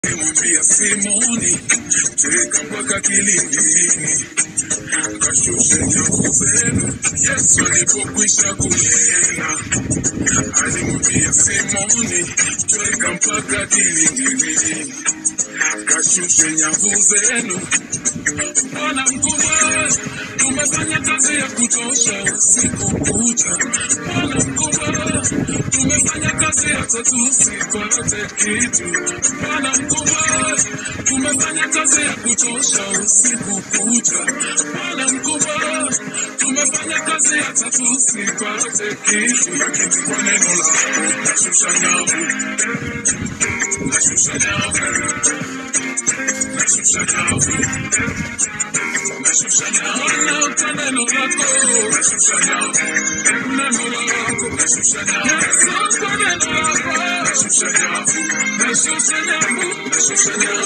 Nimwambia Simoni, tweka mpaka kilindini, kashushe nyavu zenu. Yesu alipokwisha kunena, alimwambia Simoni, tweka mpaka kilindini, kashushe nyavu zenu. Bwana mkubwa, tumefanya kazi ya kutosha usiku kucha. Bwana mkubwa, tumefanya kazi hata tusipate kitu. Bwana mkubwa, tumefanya kazi ya kutosha usiku kucha. Bwana mkubwa, tumefanya kazi hata tusipate kitu. Lakini kwa neno lako nashusha nyavu, nashusha nyavu, nashusha nyavu, nashusha nyavu. Kwa neno lako nashusha nyavu, neno lako nashusha nyavu. Kwa neno lako nashusha nyavu, nashusha nyavu, nashusha nyavu.